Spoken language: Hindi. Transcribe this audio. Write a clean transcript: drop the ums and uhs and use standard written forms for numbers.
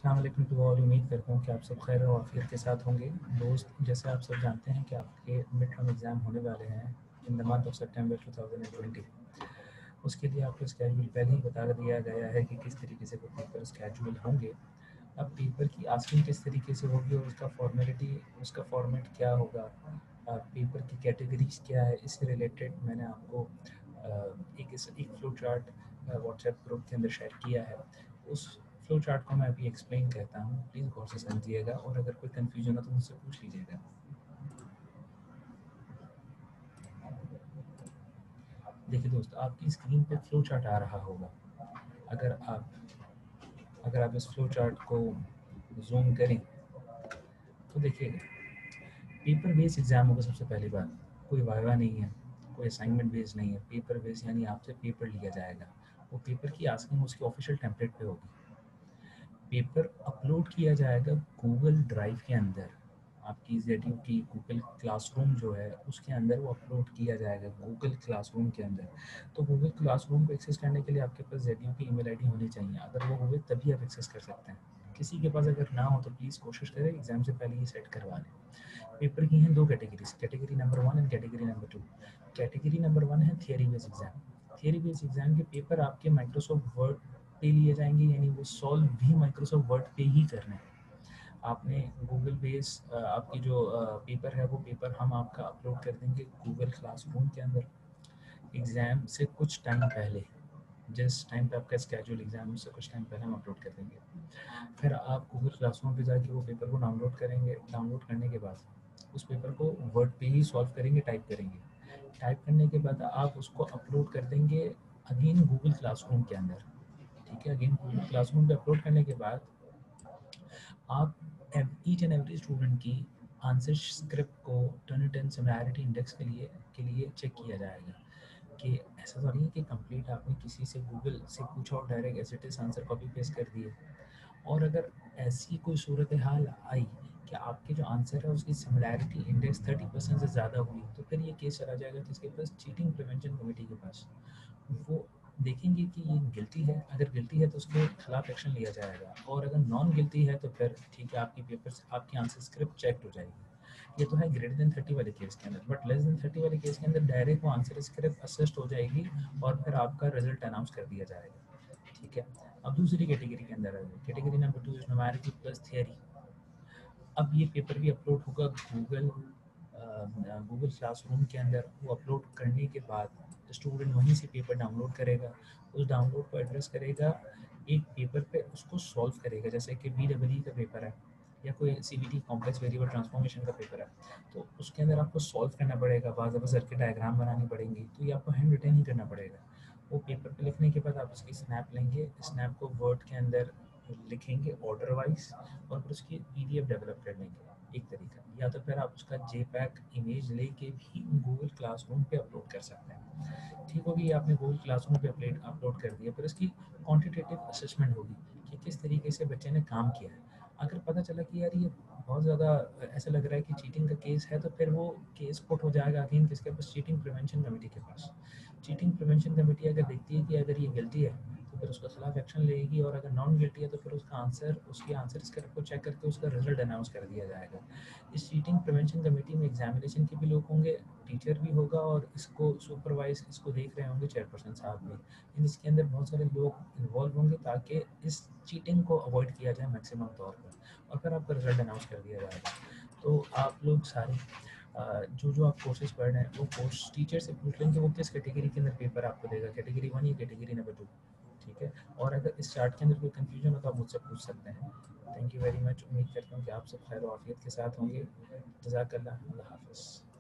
अस्सलाम वालेकुम टू ऑल। उम्मीद करता हूँ कि आप सब खैर और आफियत के साथ होंगे। दोस्त, जैसे आप सब जानते हैं कि आपके मिड टर्म एग्ज़ाम होने वाले हैं in the month of September 2020। उसके लिए आपको स्केड्यूल पहले ही बता दिया गया है कि किस तरीके से वो पेपर स्केड्यूल होंगे। अब पेपर की आस्किंग किस तरीके से होगी और उसका फॉर्मेलिटी, उसका फॉर्मेट क्या होगा, पेपर की कैटेगरीज क्या है, इससे रिलेटेड मैंने आपको एक फ्लो चार्ट व्हाट्सएप ग्रुप के अंदर शेयर किया है। उस फ्लो चार्ट को मैं अभी एक्सप्लेन करता हूँ, प्लीज़ गौर से समझिएगा और अगर कोई कन्फ्यूजन हो तो मुझसे पूछ लीजिएगा। देखिए दोस्त, आपकी स्क्रीन पे फ्लो चार्ट आ रहा होगा। अगर आप अगर आप इस फ्लो चार्ट को जूम करें तो देखिएगा, पेपर बेस्ड एग्ज़ाम होगा। सबसे पहली बात, कोई वाइवा नहीं है, कोई असाइनमेंट बेस्ड नहीं है। पेपर बेस्ड यानी आपसे पेपर लिया जाएगा। वो पेपर की आस्किंग उसके ऑफिशियल टेम्पलेट पे होगी। पेपर अपलोड किया जाएगा गूगल ड्राइव के अंदर। आपकी जेडयू की गूगल क्लासरूम जो है उसके अंदर वो अपलोड किया जाएगा, गूगल क्लासरूम के अंदर। तो गूगल क्लासरूम को एक्सेस करने के लिए आपके पास जेडयू की ईमेल आईडी होनी चाहिए। अगर वो हुए तभी आप एक्सेस कर सकते हैं। किसी के पास अगर ना हो तो प्लीज़ कोशिश करें एग्ज़ाम से पहले ही सेट करवा लें। पेपर की हैं दो categories, category number 1 and category number 2। Category number 1 है theory based exam. Theory based exam के पेपर आपके माइक्रोसॉफ्ट वर्ड पे लिए जाएंगे, यानी वो सॉल्व भी माइक्रोसॉफ्ट वर्ड पे ही करने हैं। आपने गूगल बेस आपकी जो पेपर है वो पेपर हम आपका अपलोड कर देंगे गूगल क्लासरूम के अंदर एग्ज़ाम से कुछ टाइम पहले। जिस टाइम पे आपका स्केड्यूल एग्जाम से कुछ टाइम पहले हम अपलोड कर देंगे। फिर आप गूगल क्लासरूम पे जाके वो पेपर को डाउनलोड करेंगे। डाउनलोड करने के बाद उस पेपर को वर्ड पे ही सॉल्व करेंगे, टाइप करेंगे। टाइप करने के बाद आप उसको अपलोड कर देंगे अगेन गूगल क्लासरूम के अंदर। ठीक है, अगेन गूगल क्लासरूम पे अपलोड करने के बाद आप ईच एंड एवरी स्टूडेंट की आंसर स्क्रिप्ट को टर्निट एंड सिमिलैरिटी इंडेक्स के लिए चेक किया जाएगा कि ऐसा तो नहीं है कि कंप्लीट आपने किसी से गूगल से पूछा और direct as it is answer copy paste कर दिए। और अगर ऐसी कोई सूरत हाल आई कि आपके जो आंसर है उसकी सिमिलैरिटी इंडेक्स 30% से ज़्यादा हुई, तो फिर ये केस चला जाएगा किसके पास, चीटिंग प्रिवेंशन कमेटी के पास। वो देखेंगे कि ये गिल्टी है। अगर गिल्टी है तो उसके खिलाफ एक्शन लिया जाएगा, और अगर नॉन गिल्टी है तो फिर ठीक है, आपकी पेपर आपकी आंसर स्क्रिप्ट चेक हो जाएगी। ये तो है ग्रेटर देन 30 वाले केस के अंदर, बट लेस देन 30 वाले केस के अंदर डायरेक्ट वो आंसर स्क्रिप्ट असिस्ट हो जाएगी और फिर आपका रिजल्ट अनाउंस कर दिया जाएगा। ठीक है, अब दूसरी कैटेगरी के अंदर आ जाए। Category number 2 is numerical plus theory. अब ये पेपर भी अपलोड होगा गूगल क्लासरूम के अंदर। वो अपलोड करने के बाद स्टूडेंट वहीं से पेपर डाउनलोड करेगा। उस डाउनलोड को एड्रेस करेगा एक पेपर पे, उसको सॉल्व करेगा। जैसे कि BEE का पेपर है या कोई CVT कॉम्प्लेक्स वेरिएबल ट्रांसफॉर्मेशन का पेपर है, तो उसके अंदर आपको सॉल्व करना पड़ेगा। बाज़ दफ़ा सर्किट डायग्राम बनानी पड़ेंगी, तो ये आपको हैंड रिटन ही करना पड़ेगा। वो पेपर पे लिखने के बाद आप उसकी स्नैप लेंगे, स्नैप को वर्ड के अंदर लिखेंगे ऑर्डर वाइज और फिर उसकी PDF डेवलप कर लेंगे। एक तरीका, या तो फिर आप उसका JPEG इमेज लेके भी गूगल क्लासरूम पे अपलोड कर सकते हैं। ठीक होगी, ये आपने गूगल क्लासरूम पे अपलोड कर दिया, फिर इसकी क्वांटिटेटिव असेसमेंट होगी कि किस तरीके से बच्चे ने काम किया है। अगर पता चला कि यार ये बहुत ज़्यादा ऐसा लग रहा है कि चीटिंग का केस है, तो फिर वो केस पुट हो जाएगा अगेन किसके पास, चीटिंग प्रिवेंशन कमेटी के पास। चीटिंग प्रिवेंशन कमेटी अगर देखती है कि अगर ये गिल्टी है तो फिर उसके खिलाफ एक्शन लेगी, और अगर नॉन गिल्टी है तो फिर उसकी आंसर स्क्रिप्ट को चेक करके उसका रिजल्ट अनाउंस कर दिया जाएगा। इस चीटिंग प्रिवेंशन कमेटी में एग्जामिनेशन के भी लोग होंगे, टीचर भी होगा, और इसको सुपरवाइज इसको देख रहे होंगे चेयरपर्सन साहब भी। इन इसके अंदर बहुत सारे लोग इन्वॉल्व होंगे ताकि इस चीटिंग को अवॉइड किया जाए मैक्सिमम तौर पर, और फिर आपका रिजल्ट अनाउंस कर दिया जाएगा। तो आप लोग सारे जो आप कोर्सेज पढ़ रहे हैं वो कोर्स टीचर से पूछ लेंगे वो किस कैटेगरी के अंदर पेपर आपको देगा, कैटेगरी 1 या कैटेगरी नंबर 2। ठीक है, और अगर इस चार्ट के अंदर कोई कन्फ्यूजन हो तो आप मुझसे पूछ सकते हैं। Thank you very much. उम्मीद करता हूँ कि आप सब खैर आफियत के साथ होंगे। जज़ाकल्लाह, अल्लाह हाफ़िज़।